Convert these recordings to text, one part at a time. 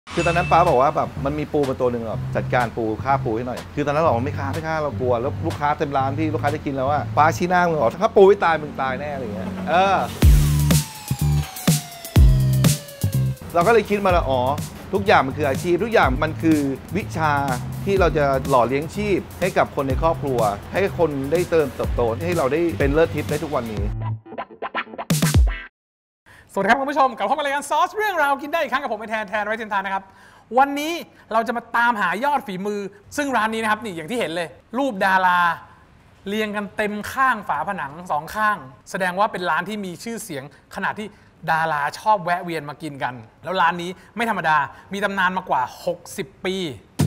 คือตอนนั้นป้าบอกว่าแบบมันมีปูมาตัวหนึ่งแบบจัดการปูฆ่าปูให้หน่อยคือตอนนั้นเราไม่ฆ่าเรากลัวแล้วลูกค้าเต็มร้านพี่ลูกค้าจะกินแล้วว่าป้าชี้หน้ามึงบอกถ้าปูไม่ตายมึงตายแน่อะไรเงี้ยเราก็เลยคิดมาแล้วอ๋อทุกอย่างมันคืออาชีพทุกอย่างมันคือวิชาที่เราจะหล่อเลี้ยงชีพให้กับคนในครอบครัวให้คนได้เติบโตให้เราได้เป็นเลิศทิพย์ได้ทุกวันนี้สวัสดีครับคุณผู้ชมกลับเข้ามารายการซอสเรื่องราวกินได้อีกครั้งกับผมไอแทนไว้เทนทานนะครับวันนี้เราจะมาตามหายอดฝีมือซึ่งร้านนี้นะครับนี่อย่างที่เห็นเลยรูปดาราเรียงกันเต็มข้างฝาผนังสองข้างแสดงว่าเป็นร้านที่มีชื่อเสียงขนาดที่ดาราชอบแวะเวียนมากินกันแล้วร้านนี้ไม่ธรรมดามีตำนานมากว่า60 ปี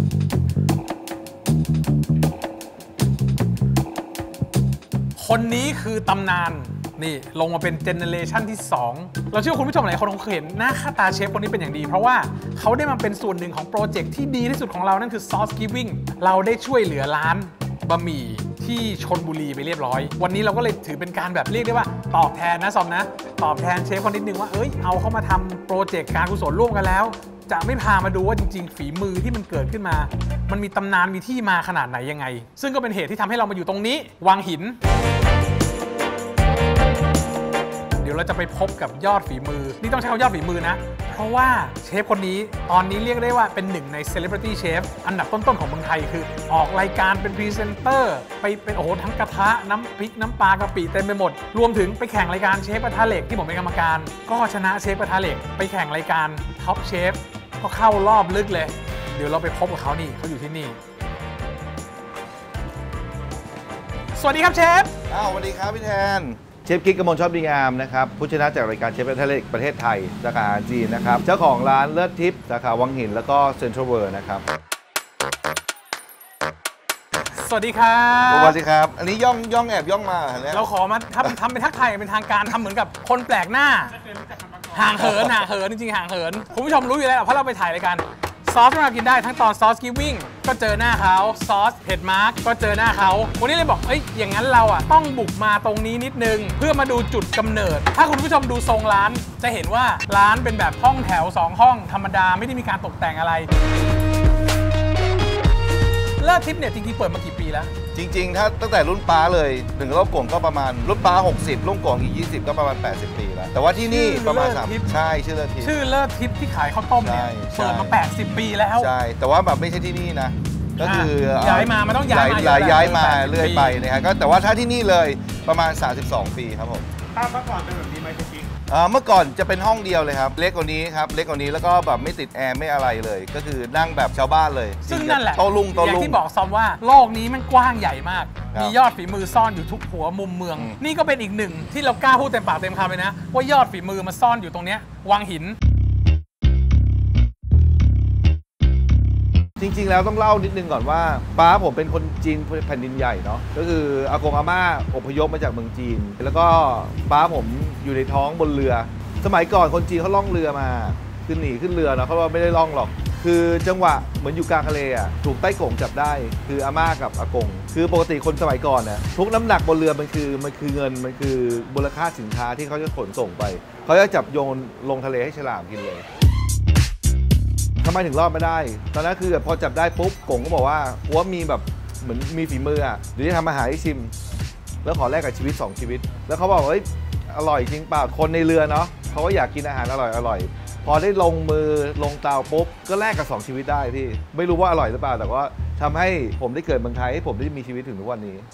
คนนี้คือตำนานนี่ลงมาเป็นเจเนเรชันที่2เราเชื่อว่าคุณผู้ชมหลายคนคงเห็นหน้าค่าตาเชฟคนนี้เป็นอย่างดีเพราะว่าเขาได้มาเป็นส่วนหนึ่งของโปรเจกต์ที่ดีที่สุดของเรานั่นคือ Sauce Giving เราได้ช่วยเหลือร้านบะหมี่ที่ชลบุรีไปเรียบร้อยวันนี้เราก็เลยถือเป็นการแบบเรียกได้ว่าตอบแทนนะซอมนะตอบแทนเชฟคนนิดนึงว่าเอาเข้ามาทำโปรเจกต์การกุศลร่วมกันแล้วจะไม่พามาดูว่าจริงๆฝีมือที่มันเกิดขึ้นมามันมีตำนานมีที่มาขนาดไหนยังไงซึ่งก็เป็นเหตุที่ทำให้เรามาอยู่ตรงนี้วังหินเดี๋ยวเราจะไปพบกับยอดฝีมือนี่ต้องใช้คำยอดฝีมือนะเพราะว่าเชฟคนนี้ตอนนี้เรียกได้ว่าเป็นหนึ่งใน Celebrity Chef อันดับต้นๆของเมืองไทยคือออกรายการเป็นพรีเซนเตอร์ไปเป็นโอ้โหทั้งกระทะน้ำพริกน้ำปลากะปิเต็มไปหมดรวมถึงไปแข่งรายการเชฟกระทะเหล็กที่ผมเป็นกรรมการก็ชนะเชฟกระทะเหล็กไปแข่งรายการท็อปเชฟก็เข้ารอบลึกเลยเดี๋ยวเราไปพบกับเขานี่เขาอยู่ที่นี่สวัสดีครับเชฟสวัสดีครับพี่แทนเชฟกิ๊กกมลชอบดีงามนะครับผู้ชนะจากรายการเชฟกระทะเหล็กประเทศไทยสาขาจีนนะครับเจ้าของร้านเลิศทิพย์สาขาวังหินแล้วก็เซ็นทรัลเวิลด์นะครับสวัสดีครับสวัสดีครับอันนี้ย่องแอบย่องมาเราขอมาทำเป็นทักทายเป็นทางการทำเหมือนกับคนแปลกหน้าห่างเหินจริงๆห่างเหินคุณผู้ชมรู้อยู่แล้วเพราะเราไปถ่ายรายการซอสเรากินได้ทั้งตอนซอสกิฟวิ่งก็เจอหน้าเขาซอสเผ็ดมาร์กก็เจอหน้าเขาวันนี้เลยบอกอย่างนั้นเราต้องบุกมาตรงนี้นิดนึงเพื่อมาดูจุดกำเนิดถ้าคุณผู้ชมดูทรงร้านจะเห็นว่าร้านเป็นแบบห้องแถว2ห้องธรรมดาไม่ได้มีการตกแต่งอะไรเลิศทิพย์เนี่ยจริงๆเปิดมากี่ปีแล้วจริงๆถ้าตั้งแต่รุ่นป้าเลยถึงรอบกงก็ประมาณรุ่นป้า60รุ่นกงอีก20ก็ประมาณ80 ปีแล้วแต่ว่าที่นี่ประมาณ3ใช่ชื่อเลิศทิพย์ที่ขายข้าวต้มเนี่ยเปิดมา80 ปีแล้วใช่แต่ว่าแบบไม่ใช่ที่นี่นะก็คือย้ายมามันต้องย้ายมาเรื่อยไปนะฮะก็แต่ว่าถ้าที่นี่เลยประมาณ32 ปีครับผมเมื่อก่อนเป็นแบบนี้ไหมจริงเมื่อก่อนจะเป็นห้องเดียวเลยครับเล็กกว่านี้ครับเล็กกว่านี้แล้วก็แบบไม่ติดแอร์ไม่อะไรเลยก็คือนั่งแบบชาวบ้านเลยซึ่งนั่นแหละโต๊ะลุงอย่างที่บอกซอมว่าโลกนี้มันกว้างใหญ่มากมียอดฝีมือซ่อนอยู่ทุกหัวมุมเมืองนี่ก็เป็นอีกหนึ่งที่เรากล้าพูดเต็มปากเต็มคำเลยนะว่ายอดฝีมือมาซ่อนอยู่ตรงเนี้ยวังหินจริงๆแล้วต้องเล่านิดนึงก่อนว่าป้าผมเป็นคนจีนแผ่นดินใหญ่เนาะก็คืออากงอาม่าอพยพมาจากเมืองจีนแล้วก็ป้าผมอยู่ในท้องบนเรือสมัยก่อนคนจีนเขาล่องเรือมาขึ้นหนีขึ้นเรือเนาะเขาไม่ได้ล่องหรอกคือจังหวะเหมือนอยู่กลางทะเลถูกไต้กงจับได้คืออาม่ากับอากงคือปกติคนสมัยก่อนทุกน้ำหนักบนเรือมันคือเงินมันคือมูลค่าสินค้าที่เขาจะขนส่งไปเขาจะจับโยนลงทะเลให้ฉลามกินเลยทำไมถึงรอดไม่ได้ตอนนั้นคือพอจับได้ปุ๊บกงก็บอกว่ามีแบบเหมือนมีฝีมือเดี๋ยวจะทำอาหารให้ชิมแล้วขอแลกกับชีวิต2ชีวิตแล้วเขาบอกว่าอร่อยจริงเปล่าคนในเรือเนาะเขาก็อยากกินอาหารอร่อยพอได้ลงมือลงเตาปุ๊บก็แลกกับ2ชีวิตได้พี่ไม่รู้ว่าอร่อยหรือเปล่าแต่ว่าทำให้ผมได้เกิดเมืองไทยให้ผมได้มีชีวิตถึงทุกวันนี้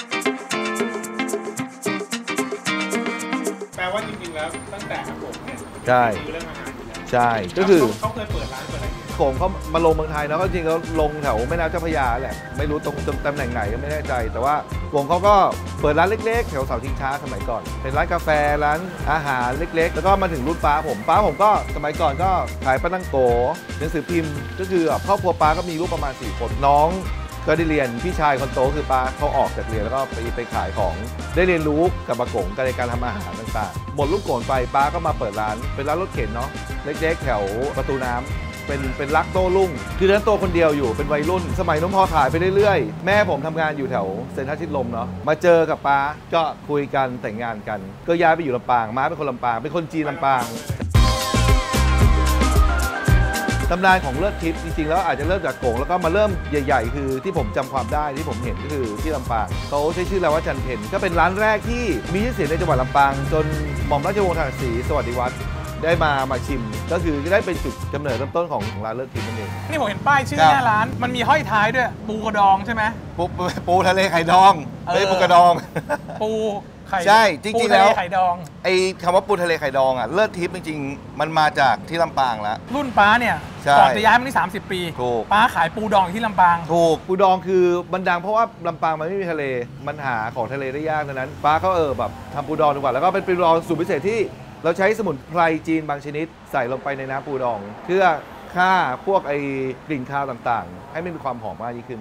แปลว่าจริงๆแล้วตั้งแต่ผมเนี่ยใช่เรื่องอาหารใช่ก็คือเขาเคยเปิดร้านเปิดอะไรผมเขามาลงเมืองไทยเนาะก็จริงเขาลงแถวแม่น้ำเจ้าพระยาแหละไม่รู้ตรงตำแหน่งไหนก็ไม่แน่ใจแต่ว่าผมเขาก็เปิดร้านเล็กๆแถวเสาชิงช้าสมัยก่อนเป็นร้านกาแฟร้านอาหารเล็กๆแล้วก็มาถึงรุ่นป้าผมก็สมัยก่อนก็ขายปลาตั้งโกหนังสือพิมพ์ก็คือครอบครัวป้าก็มีลูกประมาณ4 คนน้องก็ได้เรียนพี่ชายคนโตคือป้าเขาออกจากเรียนแล้วก็ไปขายของได้เรียนรู้กับปากงในการทำอาหารต่างๆหมดลูกโกนไปป้าก็มาเปิดร้านเป็นร้านรถเข็นเนาะเล็กๆแถวประตูน้ำเป็นรักโต้รุ่งคือนั้นตัวคนเดียวอยู่เป็นวัยรุ่นสมัยน้องพอขายไปเรื่อยๆแม่ผมทำงานอยู่แถวเซ็นทรัลชิดลมเนาะมาเจอกับป้าก็คุยกันแต่งงานกันก็ย้ายไปอยู่ลำปางม้าเป็นคนลำปางเป็นคนจีนลำปางตำนานของเลิศทิพย์จริงๆแล้วอาจจะเริ่มจากโก่งแล้วก็มาเริ่มใหญ่ๆคือที่ผมจำความได้ที่ผมเห็นก็คือที่ลำปางเขาใช้ชื่อแล้วว่าจันเพ็ญก็เป็นร้านแรกที่มีชื่อเสียงในจังหวัดลำปางจนหม่อมราชวงศ์ทหารศรีสวัสดิวัฒน์ได้มาชิมก็คือได้เป็นจุดกำเนิดเริ่มต้นของร้านเลิศทิพย์นั่นเองนี่ผมเห็นป้ายชื่อหน้าร้านมันมีห้อยท้ายด้วยปูกระดองใช่ไหมปูทะเลไข่ดองไม่ใช่ปูกระดองปูใช่จริงๆแล้วไข่ดองไอ้คำว่าปูทะเลไข่ดองอ่ะเลิศทิพย์จริงๆมันมาจากที่ลำปางแล้วรุ่นป้าเนี่ยก่อนจะย้ายมาที่30 ปีป้าขายปูดองที่ลำปางถูกปูดองคือมันดังเพราะว่าลำปางมันไม่มีทะเลมันหาของทะเลได้ยากดังนั้นป้าก็แบบทำปูดองดีกว่าแล้วก็เป็นปูดองสูตรพิเศษที่เราใช้สมุนไพรจีนบางชนิดใส่ลงไปในน้ำปูดองเพื่อฆ่าพวกไอ้กลิ่นคาวต่างๆให้มันมีความหอมมากยิ่งขึ้น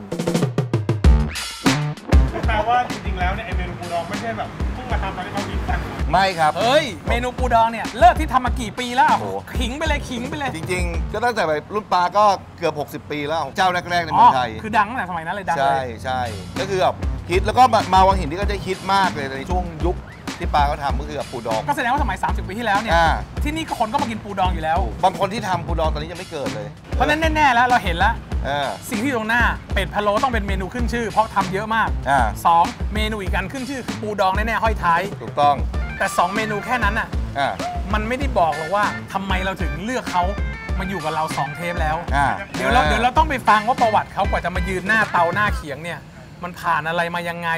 แปลว่าจริงๆแล้วเนี่ยไอเมนูปูดองไม่ใช่แบบเพิ่งมาทำตอนที่เขาคิดกันไม่ครับเฮ้ยเมนูปูดองเนี่ยเลิกที่ทำมากี่ปีแล้วขิงไปเลยจริงๆก็ตั้งแต่แบบรุ่นปาก็เกือบ60 ปีแล้วเจ้าแรกๆในเมืองไทยคือดังตั้งแต่สมัยนั้นเลยดังเลยใช่ก็คือแบบคิดแล้วก็มาวังหินที่ก็จะคิดมากเลยในช่วงยุคที่ปาเขาทำก็คือกับปูดองก็แสดงว่าสมัย30 ปีที่แล้วเนี่ยที่นี่คนก็มากินปูดองอยู่แล้วบางคนที่ทำปูดองตอนนี้ยังไม่เกิดเลยเพราะนั้นแน่ๆแล้วเราเห็นแล้วสิ่งที่ตรงหน้าเป็ดพะโล้ต้องเป็นเมนูขึ้นชื่อเพราะทำเยอะมาก2 เมนูอีกอันขึ้นชื่อคือปูดองแน่ๆห้อยท้ายถูกต้องแต่2 เมนูแค่นั้นอ่ะมันไม่ได้บอกหรอกว่าทำไมเราถึงเลือกเขามาอยู่กับเรา2 เทปแล้วเดี๋ยวเราต้องไปฟังว่าประวัติเขากว่าจะมายืนหน้าเตาหน้าเขียงเนี่ยมันผ่านอะไรมายังไง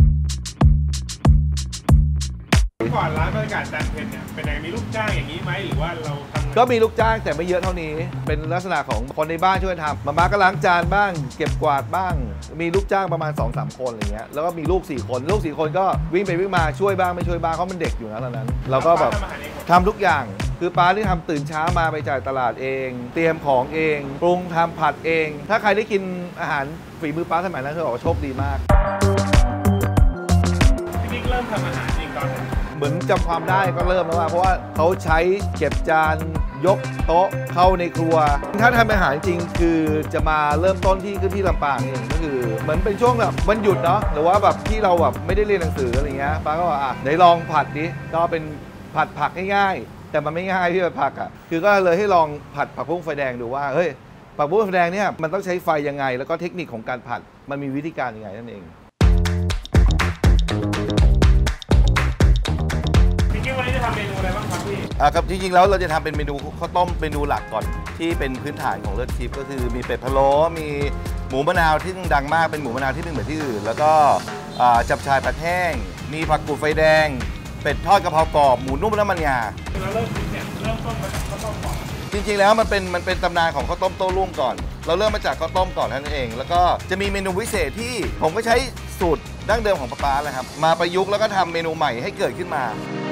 ก่อนร้านบรรยากาศจันเพ็ญเนี่ยเป็นไงมีลูกจ้างอย่างนี้ไหมหรือว่าเราทำก็มีลูกจ้างแต่ไม่เยอะเท่านี้เป็นลักษณะของคนในบ้านช่วยทำมาก็ล้างจานบ้างเก็บกวาดบ้างมีลูกจ้างประมาณ 2-3 คนอะไรเงี้ยแล้วก็มีลูก4 คนก็วิ่งไปวิ่งมาช่วยบ้างไม่ช่วยบ้างเพราะมันเด็กอยู่นะตอนนั้นเราก็แบบทำทุกอย่างคือป้าที่ทำตื่นเช้ามาไปจ่ายตลาดเองเตรียมของเองปรุงทำผัดเองถ้าใครได้กินอาหารฝีมือป้าสมัยนั้นคือบอกว่าโชคดีมากพี่บิ๊กเริ่มทำอาหารจริงตอนนั้นเหมือนจำความได้ก็เริ่มแล้วว่าเพราะว่าเขาใช้เก็บจานยกโต๊ะเข้าในครัวถ้าทำอาหารจริงคือจะมาเริ่มต้นที่ลำปางเองก็คือเหมือนเป็นช่วงแบบวันหยุดเนาะหรือว่าแบบที่เราแบบไม่ได้เรียนหนังสืออะไรเงี้ยป้าก็ว่าไหนลองผัดดิก็เป็นผัดผักง่ายๆแต่มันไม่ง่ายที่จะผักอ่ะคือก็เลยให้ลองผัดผักบุ้งไฟแดงดูว่าเฮ้ยผักบุ้งไฟแดงเนี่ยมันต้องใช้ไฟยังไงแล้วก็เทคนิคของการผัดมันมีวิธีการยังไงนั่นเองวันนี้จะทำเมนูอะไรบ้างครับพี่ครับจริงๆแล้วเราจะทำเป็นเมนูข้าวต้มเมนูหลักก่อนที่เป็นพื้นฐานของเลิศทิพย์ก็คือมีเป็ดพะโล้มีหมูมะนาวที่ดังมากเป็นหมูมะนาวที่ไม่เหมือนที่อื่นแล้วก็จับฉ่ายผัดแห้งมีผักกูดไฟแดงเป็ดทอดกะเพรากรอบหมูนุ่มน้ำมันงาเราเริ่มต้นมาจากข้าวต้มก่อนจริงๆแล้วมันเป็นตำนานของข้าวต้มโต้รุ่งก่อนเราเริ่มมาจากข้าวต้มก่อนนั่นเองแล้วก็จะมีเมนูพิเศษที่ผมก็ใช้สูตรดั้งเดิมของป้าเลยครับมาประยุกต์แล้วก็ทำเมนูใหม่ให้เกิดขึ้นมา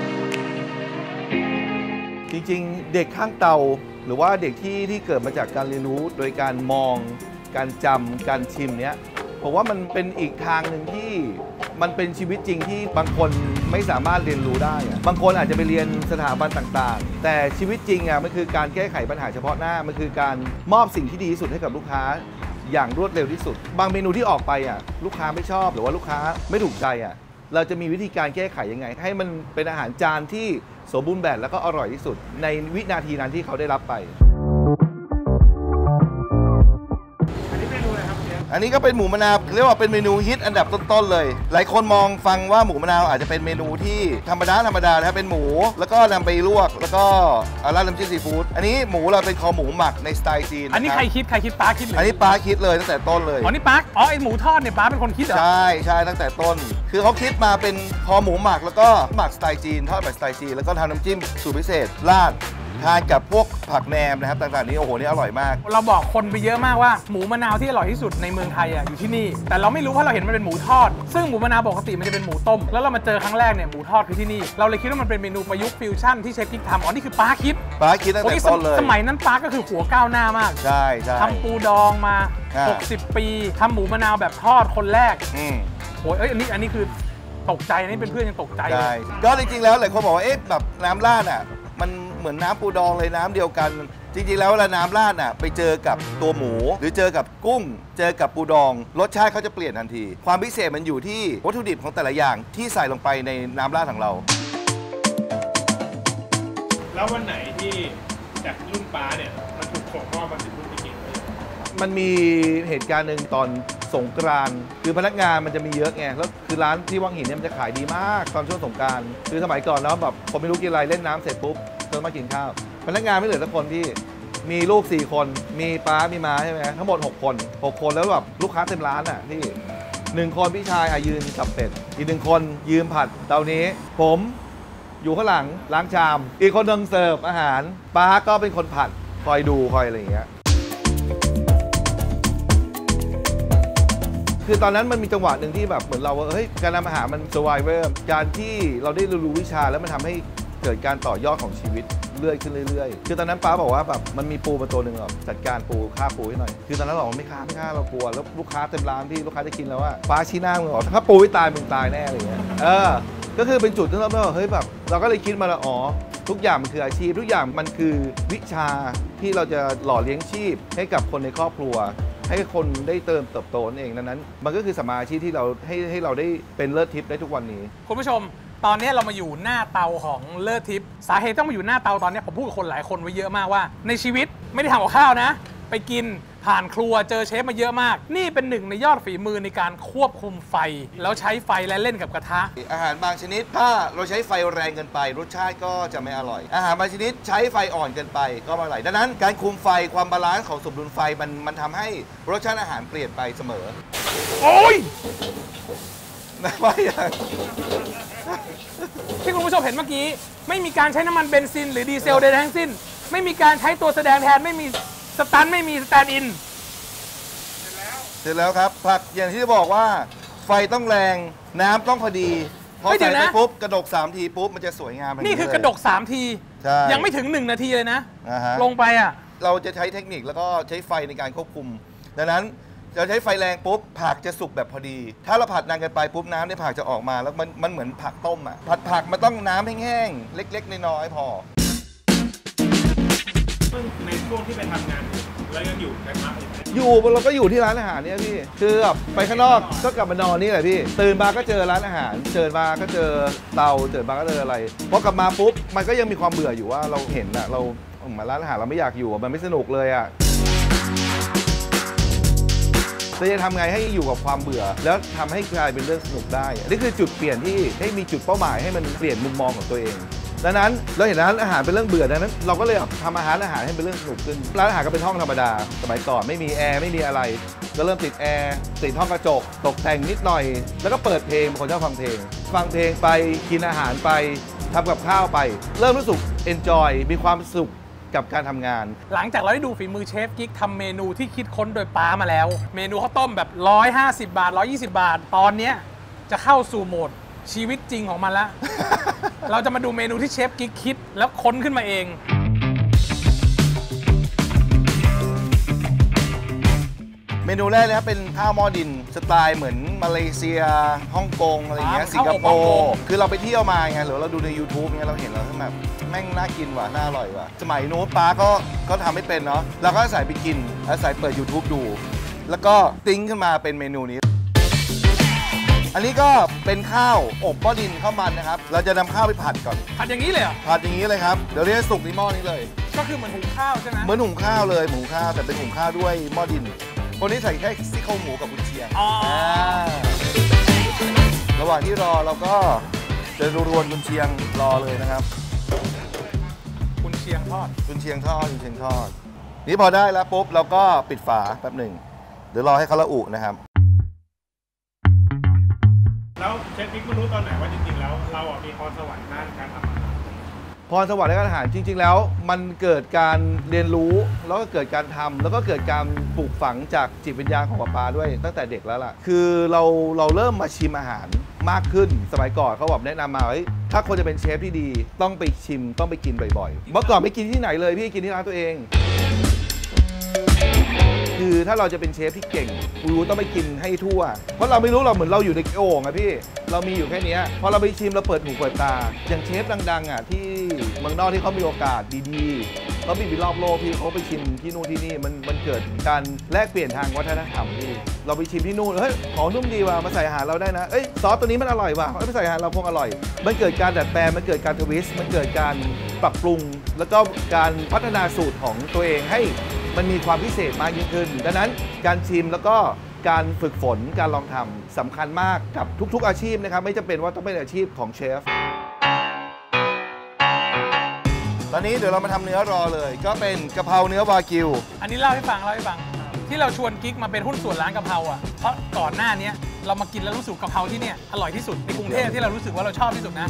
จริงๆเด็กข้างเตาหรือว่าเด็กที่เกิดมาจากการเรียนรู้โดยการมองการจำการชิมเนี้ยผมว่ามันเป็นอีกทางหนึ่งที่มันเป็นชีวิตจริงที่บางคนไม่สามารถเรียนรู้ได้บางคนอาจจะไปเรียนสถาบันต่างๆแต่ชีวิตจริงมันคือการแก้ไขปัญหาเฉพาะหน้ามันคือการมอบสิ่งที่ดีที่สุดให้กับลูกค้าอย่างรวดเร็วที่สุดบางเมนูที่ออกไปลูกค้าไม่ชอบหรือว่าลูกค้าไม่ถูกใจเราจะมีวิธีการแก้ไขยังไงให้มันเป็นอาหารจานที่สมบูรณ์แบบแล้วก็อร่อยที่สุดในวินาทีนั้นที่เขาได้รับไปอันนี้เมนูอะไรครับเชฟอันนี้ก็เป็นหมูมะนาวเรียกว่าเป็นเมนูฮิตอันดับต้นๆเลยหลายคนมองฟังว่าหมูมะนาวอาจจะเป็นเมนูที่ธรรมดานะครับเป็นหมูแล้วก็นำไปลวกแล้วก็ราดน้ำจิ้มซีฟู้ดอันนี้หมูเราเป็นคอหมูหมักในสไตล์จีนอันนี้ใครคิดป้าคิดเลยอันนี้ป้าคิดเลยตั้งแต่ต้นเลยอ๋อนี่ป้าไอหมูทอดเนี่ยป้าเป็นคนคิดเหรอใช่ตั้งแต่ต้นคือเขาคิดมาเป็นคอหมูหมักแล้วก็หมักสไตล์จีนทอดแบบสไตล์จีนแล้วก็ทำน้ำจิ้มสูตรพิเศษราดทานกับพวกผักแหนมนะครับต่างๆนี้โอ้โหนี่อร่อยมากเราบอกคนไปเยอะมากว่าหมูมะนาวที่อร่อยที่สุดในเมืองไทยอยู่ที่นี่แต่เราไม่รู้เพราะเราเห็นมันเป็นหมูทอดซึ่งหมูมะนาวปกติมันจะเป็นหมูต้มแล้วเรามาเจอครั้งแรกเนี่ยหมูทอดคือที่นี่เราเลยคิดว่ามันเป็นเมนูประยุกต์ฟิวชั่นที่เชฟกิ๊กทำอ๋อนี่คือป้าคิดตั้งแต่ต้นเลยสมัยนั้นป้าก็คือหัวก้าวหน้ามากใช่ทำปูดองมา60 ปีทำหมูมะนาวแบบทอดคนแรกโอ้ยอันนี้คือตกใจอันนี้เป็นเพื่อนยังตกใจใช่ก็จริงๆแล้วหลายคนบอกว่าแบบน้ำราดมันเหมือนน้ำปูดองเลยน้ำเดียวกันจริงๆแล้วเวลาน้ำราดไปเจอกับตัวหมูหรือเจอกับกุ้งเจอกับปูดองรสชาติเขาจะเปลี่ยนทันทีความพิเศษมันอยู่ที่วัตถุดิบของแต่ละอย่างที่ใส่ลงไปในน้ำราดของเราแล้ววันไหนที่จากรุ่นป้าเนี่ยมันถูกส่งมอบมามันมีเหตุการณ์หนึ่งตอนสงกรานต์คือพนักงานมันจะมีเยอะไงแล้วคือร้านที่วังหินเนี่ยมันจะขายดีมากตอนช่วงสงกรานต์คือสมัยก่อนแล้วแบบผมไม่รู้กินอะไรเล่นน้ำเสร็จปุ๊บเดินมากินข้าวพนักงานไม่เหลือสักคนที่มีลูก4 คนมีป้ามีม้าใช่ไหมทั้งหมด6 คนแล้วแบบลูกค้าเต็มร้านอ่ะที่1 คนพี่ชายยืนสับเป็ดอีก1 คนยืนผัดเตานี้ผมอยู่ข้างหลังล้างชามอีกคนนึงเสิร์ฟอาหารป้าก็เป็นคนผัดคอยดูคอยอะไรอย่างเงี้ยคือตอนนั้นมันมีจังหวะหนึ่งที่แบบเหมือนเราว่าเฮ้ยการทำอาหารมัน survivor การที่เราได้รู้วิชาแล้วมันทำให้เกิดการต่อยอดของชีวิตเรื่อยขึ้นเรื่อยๆคือตอนนั้นป้าบอกว่าแบบมันมีปูมาตัวหนึ่งแบบจัดการปูฆ่าปูให้หน่อยคือตอนนั้นเราบอกไม่ฆ่าเรากลัวแล้วลูกค้าเต็มร้านที่ลูกค้าจะกินแล้วว่าป้าชี้หน้ามึงบอกถ้าปูไม่ตายมึงตายแน่อะไรเงี้ยก็คือเป็นจุดที่เราเฮ้ยแบบเราก็เลยคิดมาแล้วอ๋อทุกอย่างมันคืออาชีพทุกอย่างมันคือวิชาที่เราจะหล่อเลี้ยงชีพให้กับคนในครอบครัวให้คนได้เติบโตนั่นเองนั้นมันก็คือสมาอาชีพที่เราให้เราได้เป็นเลิศทิพย์ได้ทุกวันนี้คุณผู้ชมตอนนี้เรามาอยู่หน้าเตาของเลิศทิพย์สาเหตุต้องมาอยู่หน้าเตาตอนนี้ผมพูดกับคนหลายคนไว้เยอะมากว่าในชีวิตไม่ได้ทำกับข้าวนะไปกินผ่านครัวเจอเชฟมาเยอะมากนี่เป็นหนึ่งในยอดฝีมือในการควบคุมไฟแล้วใช้ไฟและเล่นกับกระทะอาหารบางชนิดถ้าเราใช้ไฟแรงเกินไปรสชาติก็จะไม่อร่อยอาหารบางชนิดใช้ไฟอ่อนเกินไปก็ไม่อร่อยดังนั้นการคุมไฟความบาลานซ์ของสมดุลไฟมันทำให้รสชาติอาหารเปลี่ยนไปเสมอโอ้ยไม่อย่างที่คุณผู้ชมเห็นเมื่อกี้ไม่มีการใช้น้ำมันเบนซินหรือดีเซลใดๆทั้งสิ้นไม่มีการใช้ตัวแสดงแทนไม่มีสตันไม่มีสแตนด์อินเสร็จแล้วครับผัดอย่างที่บอกว่าไฟต้องแรงน้ำต้องพอดีพอใส่ไปปุ๊บกระดก3 ทีปุ๊บมันจะสวยงามนี่คือกระดก3 ทียังไม่ถึง1 นาทีเลยนะลงไปอ่ะเราจะใช้เทคนิคแล้วก็ใช้ไฟในการควบคุมดังนั้นเราใช้ไฟแรงปุ๊บผักจะสุกแบบพอดีถ้าเราผัดนานเกินไปปุ๊บน้ำในผักจะออกมาแล้วมันเหมือนผักต้มอ่ะผักมันต้องน้ำแห้งๆเล็กๆน้อยๆพอซึ่งในช่วงที่ไปทำงานเรายังอยู่กันมากเลยอยู่เราก็อยู่ที่ร้านอาหารเนี่ยพี่คือแบบไปข้างนอกก็กลับมานอนนี่แหละพี่ตื่นมาก็เจอร้านอาหารเจอมาก็เจอเตาเจอมาก็เจออะไรพอกลับมาปุ๊บมันก็ยังมีความเบื่ออยู่ว่าเราเห็นอะเรามาร้านอาหารเราไม่อยากอยู่มันไม่สนุกเลยอะจะทำไงให้อยู่กับความเบื่อแล้วทำให้กลายเป็นเรื่องสนุกได้นี่คือจุดเปลี่ยนที่ให้มีจุดเป้าหมายให้มันเปลี่ยนมุมมองของตัวเองดังนั้นเราเห็นร้านอาหารเป็นเรื่องเบื่อดังนั้นเราก็เลยทำอาหารให้เป็นเรื่องสนุกขึ้นร้านอาหารก็เป็นห้องธรรมดาสมัยก่อนไม่มีแอร์ไม่มีอะไรก็เริ่มติดแอร์ติดห้องกระจกตกแต่งนิดหน่อยแล้วก็เปิดเพลงบางคนชอบฟังเพลงไปกินอาหารไปทำกับข้าวไปเริ่มรู้สึก enjoy มีความสุขกับการทำงานหลังจากเราได้ดูฝีมือเชฟกิ๊กทำเมนูที่คิดค้นโดยป้ามาแล้วเมนูข้าวต้มแบบ150 บาท120 บาทตอนนี้จะเข้าสู่โหมดชีวิตจริงของมันแล้ว เราจะมาดูเมนูที่เชฟกิ๊กคิดแล้วค้นขึ้นมาเองเมนูแรกนะครับเป็นข้าวหม้อดินสไตล์เหมือนมาเลเซียฮ่องกงอะไรอย่างเงี้ยสิงคโปร์คือเราไปเที่ยวมาไงหรือเราดูใน YouTube เนี่ยเราเห็นเราแบบแม่งน่ากินว่ะน่าอร่อยว่ะสมัยนู้นป้าก็ทำไม่เป็นเนาะเราก็อาศัยไปกินอาศัยเปิด YouTube ดูแล้วก็ติ้งขึ้นมาเป็นเมนูนี้อันนี้ก็เป็นข้าวอบหม้อดินข้าวมันนะครับเราจะนำข้าวไปผัดก่อนผัดอย่างนี้เลยเหรอผัดอย่างนี้เลยครับเดี๋ยวเรียกสุกในหม้อนี้เลยก็คือเหมือนหุงข้าวใช่ไหมเหมือนหุงข้าวเลยหุงข้าวแต่เป็นหุงข้าวด้วยหม้อดินคนนี้ใส่แค่ซี่โครงหมูกับกุนเชียงระหว่างที่รอเราก็จะรวนกุนเชียงรอเลยนะครับกุนเชียงทอดนี่พอได้แล้วปุ๊บเราก็ปิดฝาแป๊บหนึ่งเดี๋ยวรอให้เขาละอุนะครับแล้วเชฟกิ๊กไม่รู้ตอนไหนว่าจริงๆแล้วเรามีพรสวรรค์ด้านการทำอาหารพรสวรรค์ในการอาหารจริงๆแล้วมันเกิดการเรียนรู้แล้วก็เกิดการทำแล้วก็เกิดการปลูกฝังจากจิตวิญญาณของป้าด้วยตั้งแต่เด็กแล้วล่ะคือเราเริ่มมาชิมอาหารมากขึ้นสมัยก่อนเขาบอกแนะนำมาถ้าคนจะเป็นเชฟที่ดีต้องไปชิมต้องไปกินบ่อยๆเมื่อก่อนไม่กินที่ไหนเลยพี่กินที่ร้านตัวเองคือถ้าเราจะเป็นเชฟที่เก่งต้องไปกินให้ทั่วเพราะเราไม่รู้เราเหมือนเราอยู่ในโอ่งอะพี่เรามีอยู่แค่นี้พอเราไปชิมเราเปิดหูเปิดตาอย่างเชฟดังๆอะที่เมืองนอกที่เขามีโอกาสดีๆเขาบินไปรอบโลกที่เขาไปชิมที่นู่นที่นี่มันเกิดการแลกเปลี่ยนทางวัฒนธรรมที่เราไปชิมที่นู่นเฮ้ยของนุ่มดีว่ะมาใส่อาหารเราได้นะซอสตัวนี้มันอร่อยว่ะไม่ใส่อาหารเราคงอร่อยมันเกิดการดัดแปลงมันเกิดการทวิสต์มันเกิดการปรับปรุงแล้วก็การพัฒนาสูตรของตัวเองให้มันมีความพิเศษมากยิ่งขึ้นดังนั้นการชิมแล้วก็การฝึกฝนการลองทำสำคัญมากกับทุกๆอาชีพนะครับไม่จำเป็นว่าต้องเป็นอาชีพของเชฟตอนนี้เดี๋ยวเรามาทำเนื้อรอเลยก็เป็นกะเพราเนื้อวากิวอันนี้เล่าให้ฟังที่เราชวนกิ๊กมาเป็นหุ้นส่วนร้านกะเพราอ่ะเพราะก่อนหน้านี้เรามากินแล้วรู้สึกกะเพราที่เนี่ยอร่อยที่สุดในกรุงเทพที่เรารู้สึกว่าเราชอบที่สุดนะ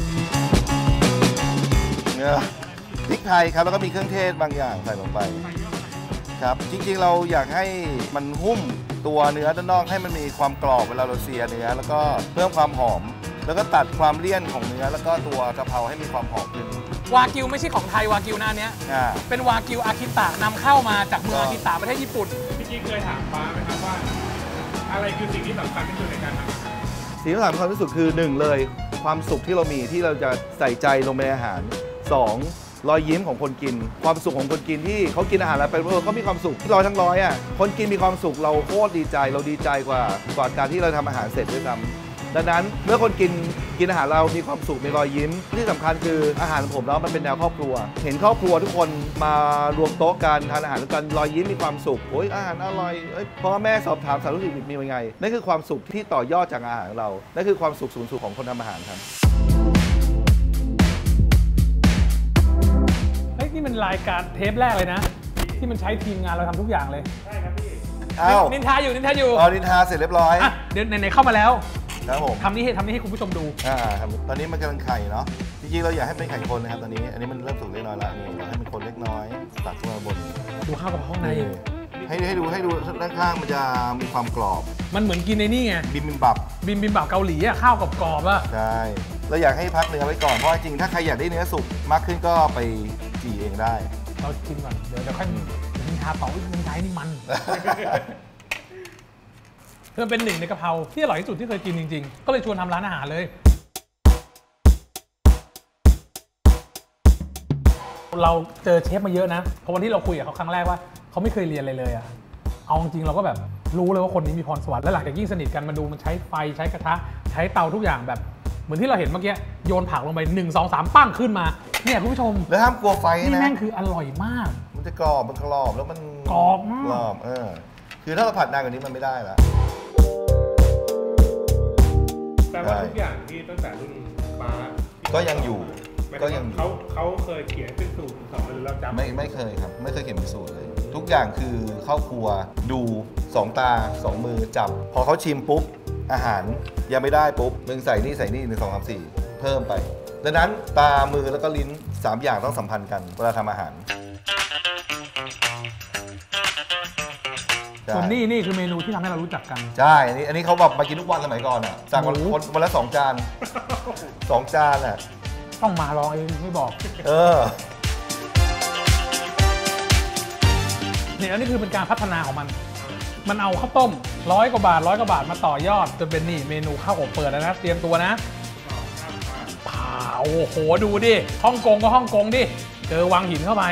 เนื้อพริกไทยครับแล้วก็มีเครื่องเทศบางอย่างใส่ลงไปครับจริงๆเราอยากให้มันหุ้มตัวเนื้อด้านนอกให้มันมีความกรอบเวลาเราเสียเนื้อแล้วก็เพิ่มความหอมแล้วก็ตัดความเลี่ยนของเนื้อแล้วก็ตัวกะเพราให้มีความหอมขึ้นวากิวไม่ใช่ของไทยวากิวหน้านี้เป็นวากิวอากิตะนำเข้ามาจากเมืองอากิตะประเทศญี่ปุ่นพี่กิ๊กเคยถามป้าไหมครับว่าอะไรคือสิ่งที่สำคัญที่สุดในการทำอาหารสิ่งที่สำคัญที่สุดคือ1เลยความสุขที่เรามีที่เราจะใส่ใจลงในอาหาร2รอยยิ้มของคนกินความสุขของคนกินที่เขากินอาหารแล้วไปเขามีความสุขที่ร้อยทั้งร้อยอ่ะคนกินมีความสุขเราโคตรดีใจเราดีใจกว่าการที่เราทำอาหารเสร็จด้วยซ้ำดังนั้นเมื่อคนกินอาหารเรามีความสุขมีรอยยิ้มที่สำคัญคืออาหารของผมแล้วมันเป็นแนวครอบครัวเห็นครอบครัวทุกคนมารวมโต๊ะกันทานอาหารด้วยกันรอยยิ้มมีความสุขโอ้ยอาหารอร่อยพ่อแม่สอบถามสารทุกข์มียังไงนั่นคือความสุขที่ต่อยอดจากอาหารเรานั่นคือความสุขสูงสุดของคนทำอาหารครับนี่มันรายการเทปแรกเลยนะที่มันใช้ทีมงานเราทำทุกอย่างเลยใช่ครับพี่นินทาอยู่นินทาเสร็จเรียบร้อยเดี๋ยวไหนเข้ามาแล้วครับผมทำนี้ให้คุณผู้ชมดูครับตอนนี้มันกำลังไข่เนาะจริงๆเราอยากให้เป็นไข่คนนะครับตอนนี้มันเริ่มสุกเล็กน้อยแล้วนี่อยากให้เป็นคนเล็กน้อยตักขึ้นมาบนดูข้าวกับข้างในให้ดูด้านข้างมันจะมีความกรอบมันเหมือนกินในนี่ไงบิบิมบับเกาหลีอะข้าวกับกรอบอะใช่เราอยากให้พักเนื้อไว้ก่อนเพราะจริงถ้าใครอยากได้เนื้อสุกมากขึ้นก็ไปจี่เองได้เราชิมก่อนเดี๋ยวค่อยนินทาต่อนินทานี่มันคือเป็นหนึ่งในกะเพราที่อร่อยที่สุดที่เคยกินจริงๆก็เลยชวนทำร้านอาหารเลยเราเจอเชฟมาเยอะนะเพราะวันที่เราคุยกับเขาครั้งแรกว่าเขาไม่เคยเรียนอะไรเลยอะเอาจริงเราก็แบบรู้เลยว่าคนนี้มีพรสวรรค์และหลังจากยิ่งสนิทกันมาดูมันใช้ไฟใช้กระทะใช้เตาทุกอย่างแบบเหมือนที่เราเห็นเมื่อกี้โยนผักลงไป1 2 3ปั้งขึ้นมาเนี่ยคุณผู้ชมแล้วห้ามกลัวไฟนะนี่แม่งคืออร่อยมากมันจะกรอบแล้วมันกรอบมากคือถ้าเราผัดนานกว่านี้มันไม่ได้ละแต่ว่าทุกอย่างที่ตั้งแต่รุ่นป้าก็ยังอยู่เขาเคยเขียนเป็นสูตรสอนหรือเราจำไม่เคยครับไม่เคยเขียนเป็นสูตรเลยทุกอย่างคือเข้าครัวดู2 ตา 2 มือจับพอเขาชิมปุ๊บอาหารยังไม่ได้ปุ๊บมึงใส่นี่1 2 3 4เพิ่มไปดังนั้นตามือแล้วก็ลิ้น3อย่างต้องสัมพันธ์กันเวลาทำอาหารส่วนนี่คือเมนูที่ทำให้เรารู้จักกันใช่อันนี้เขาแบบมากินทุกวันสมัยก่อนอ่ะสั่งวันละ2 จาน2 จานอ่ะต้องมาลองเองไม่บอกเนี่ยอันนี้คือเป็นการพัฒนาของมันเอาข้าวต้ม100 กว่าบาทมาต่อยอดจนเป็นนี่เมนูข้าวอบเปิดแล้วนะเตรียมตัวนะโอ้โหดูดิฮ่องกงก็ฮ่องกงดิเจอวังหินเข้าไป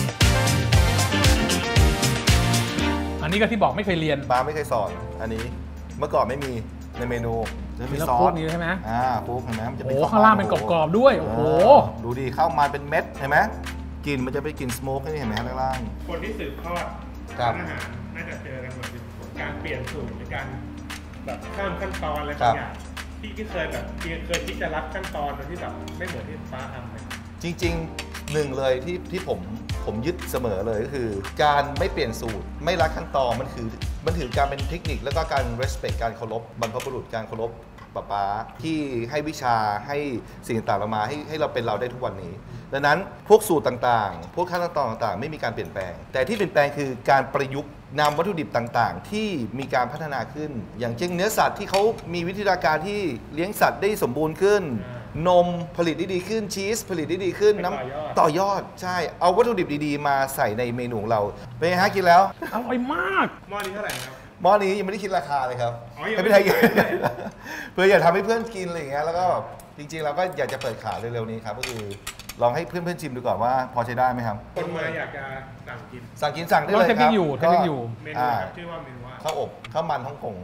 อันนี้ก็ที่บอกไม่เคยเรียนป้าไม่เคยสอนอันนี้เมื่อก่อนไม่มีในเมนูจะมีซอสนี้ใช่ไหมปุ๊บเห็นไหมมันจะเป็นข้างล่างเป็นกรอบๆด้วยโอ้โหดูดิข้าวมันเป็นเม็ดเห็นไหมกลิ่นมันจะไปกลิ่นสโมกนี่เห็นไหมข้างล่างคนที่สืบทอดร้านอาหารน่าจะเจอกันหมดการเปลี่ยนสูตรหรือการแบบข้ามขั้นตอนอะไรบางอย่างที่เคยแบบเคยคิดจะรับขั้นตอนที่แบบไม่เหมือนที่ป้าทำเลยจริงๆ1เลยที่ผมยึดเสมอเลยก็คือการไม่เปลี่ยนสูตรไม่รักขั้นตอนมันถือการเป็นเทคนิคแล้วก็การ respect การเคารพบรรพบุรุษการเคารพป้าที่ให้วิชาให้สิ่งต่างๆเรามาให้เราเป็นเราได้ทุกวันนี้ดังนั้นพวกสูตรต่างๆพวกขั้นตอนต่างๆไม่มีการเปลี่ยนแปลงแต่ที่เปลี่ยนแปลงคือการประยุกต์นำวัตถุดิบต่างๆที่มีการพัฒนาขึ้นอย่างเช่นเนื้อสัตว์ที่เขามีวิธีการที่เลี้ยงสัตว์ได้สมบูรณ์ขึ้นนมผลิตได้ดีขึ้นชีสผลิตได้ดีขึ้นน้ำต่อยอดใช่เอาวัตถุดิบดีๆมาใส่ในเมนูของเราเป็นไงฮะกินแล้วอร่อยมากหม้อนี้เท่าไหร่ครับหม้อนี้ยังไม่ได้คิดราคาเลยครับให้พี่ไทยกินเพื่ออยากทำให้เพื่อนกินอะไรอย่างเงี้ยแล้วก็จริงๆเราก็อยากจะเปิดขายเร็วๆนี้ครับก็คือลองให้เพื่อนๆชิมดูก่อนว่าพอใช้ได้ไหมครับคนมาอยากจะสั่งกินสั่งได้เลยครับอยู่เมนูชื่อว่าเมนูว่าข้าวอบข้าวมันฮ่องกง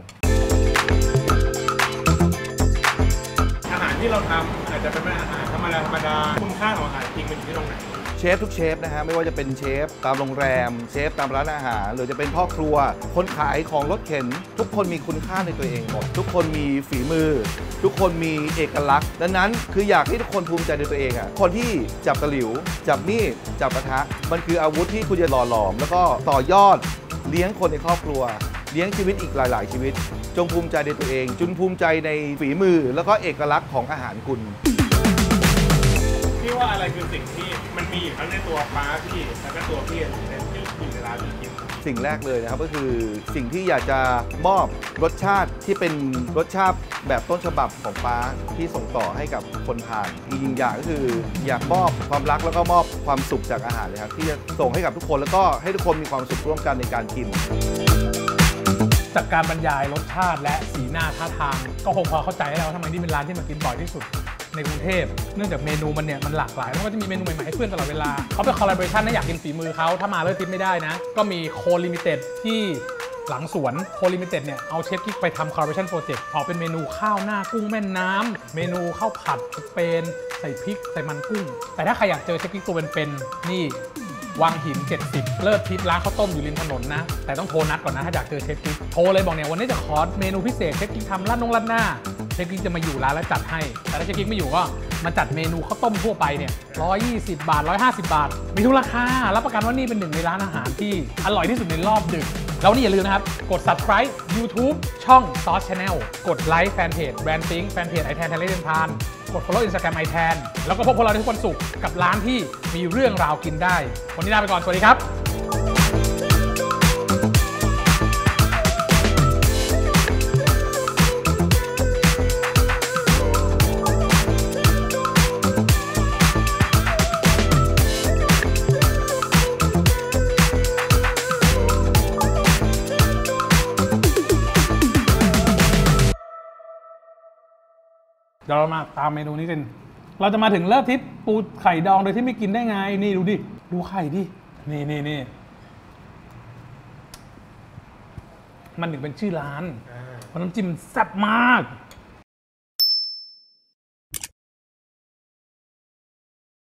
อาหารที่เราทำอาจจะเป็นอาหารธรรมดาคุณค่าของอาหารจริงมันอยู่ที่ตรงไหนเชฟทุกเชฟนะฮะไม่ว่าจะเป็นเชฟตามโรงแรมเชฟตามร้านอาหารหรือจะเป็นพ่อครัวคนขายของรถเข็นทุกคนมีคุณค่าในตัวเองหมดทุกคนมีฝีมือทุกคนมีเอกลักษณ์ดังนั้นคืออยากให้ทุกคนภูมิใจในตัวเองอ่ะคนที่จับตะหลิวจับมีดจับกระทะมันคืออาวุธที่คุณจะหล่อหลอมแล้วก็ต่อยอดเลี้ยงคนในครอบครัวเลี้ยงชีวิตอีกหลายๆชีวิตจงภูมิใจในตัวเองจงภูมิใจในฝีมือแล้วก็เอกลักษณ์ของอาหารคุณพี่ว่าอะไรคือสิ่งที่มันมีอยู่ทั้งในตัวป้าพี่แล้วก็ตัวพี่ที่อยู่ในร้านพี่คิดสิ่งแรกเลยนะครับก็คือสิ่งที่อยากจะมอบรสชาติที่เป็นรสชาติแบบต้นฉบับของป้าที่ส่งต่อให้กับคนทานอีกอย่างก็คืออยากมอบความรักแล้วก็มอบความสุขจากอาหารเลยครับที่จะส่งให้กับทุกคนแล้วก็ให้ทุกคนมีความสุขร่วมกันในการกินจากการบรรยายรสชาติและสีหน้าท่าทางก็คงพอเข้าใจแล้วทำไมนี่เป็นร้านที่มากินบ่อยที่สุดในกรุงเทพเนื่องจากเมนูมันหลากหลายแล้วก็จะมีเมนูใหม่ๆให้เพื่อนตลอดเวลาเขาเป็นคอลลาบอเรชั่นนะอยากกินฝีมือเขาถ้ามาเลิกทิปไม่ได้นะก็มีโคลิมิเต็ดที่หลังสวนโคลิมิเต็ดเนี่ยเอาเชฟกิ๊กไปทำคอลลาบอเรชั่นโปรเจกต์ออกเป็นเมนูข้าวหน้ากุ้งแม่น้ำเมนูข้าวผัดสเปนใส่พริกใส่มันกุ้งแต่ถ้าใครอยากเจอเชฟกิ๊กตัวเป็นๆนี่วังหิน70เลิศทิพย์ร้านข้าวต้มอยู่ริมถนนนะแต่ต้องโทรนัดก่อนนะถ้าอยากเจอเชฟกิ๊กโทรเลยบอกเนี่ยวันนี้จะขอเมนูพิเศษเชฟกิ๊กทำราดหน้าเชฟกิ๊กจะมาอยู่ร้านแล้วจัดให้แต่ถ้าเชฟกิ๊กไม่อยู่ก็มาจัดเมนูข้าวต้มทั่วไปเนี่ย120 บาท150 บาทมีทุกราคารับประกันว่านี่เป็นหนึ่งในร้านอาหารที่อร่อยที่สุดในรอบดึกแล้วนี่อย่าลืมนะครับกด subscribe YouTube ช่อง Sauce Channel กดไลค์แฟนเพจ Brand Think แฟนเพจ ไอแทน Talent ทานกด follow Instagram ไอแทนแล้วก็พบพวกเราทุกวันศุกร์กับร้านที่มีเรื่องราวกินได้วันนี้ลาไปก่อนสวัสดีครับเดี๋ยวเรามาตามเมนูนี้กันเราจะมาถึงเลิศทิพย์ปูไข่ดองโดยที่ไม่กินได้ไงนี่ดูดิดูไข่ดินี่มันถึงเป็นชื่อร้านเพราะน้ำจิ้มแซ่บมาก